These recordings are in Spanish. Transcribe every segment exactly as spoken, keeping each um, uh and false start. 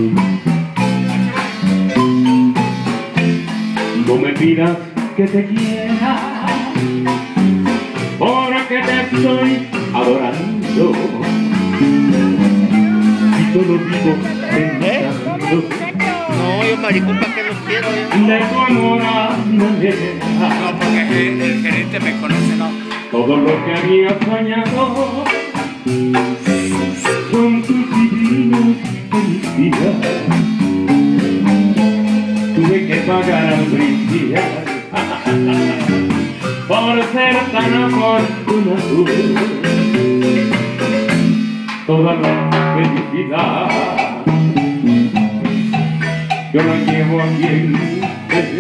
No me pidas que te quiera, porque te estoy adorando y solo vivo pensando No, yo maricón, ¿para qué los quiero yo? de tu amor a manera. No, porque el, el gerente me conoce, no. Todo lo que había soñado son tus divinos felicidades. Tuve que pagar al brindis por ser tan afortunado. Toda la felicidad yo la llevo aquí en mi ser.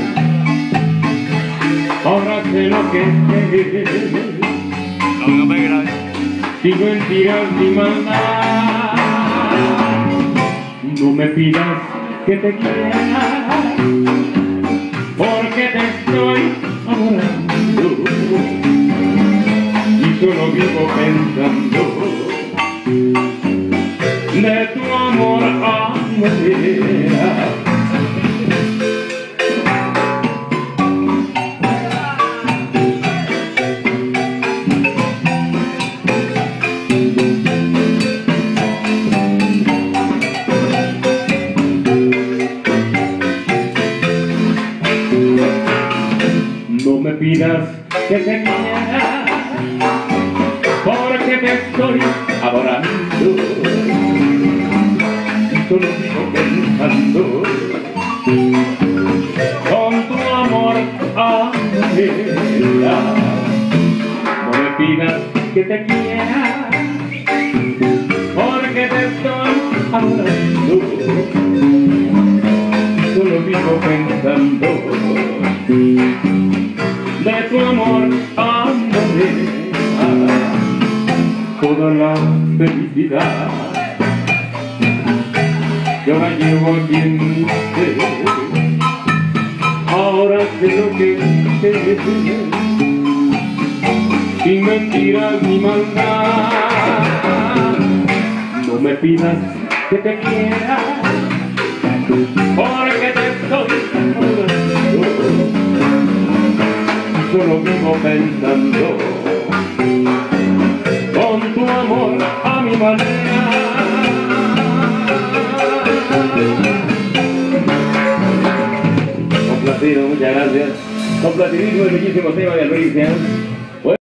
Ahora sé lo que es. No, no me grabes. Sin mentiras ni maldad. No me pidas que te quiera, porque te estoy adorando y solo vivo pensando de tu amor a manera. No me pidas que te quiera, porque te estoy adorando y solo vivo pensando con tu amor a manera. No me pidas que te quiera, porque te estoy adorando y solo vivo pensando de tu amor a manera. Toda la felicidad yo la llevo aquí en mi ser. Ahora sé lo que es, sin mentiras ni maldad. No me pidas que te quiera, porque te estoy adorando, solo vivo pensando con tu amor a mi manera. Complacido, muchas gracias. Complacidísimo el bellísimo tema de Alberto.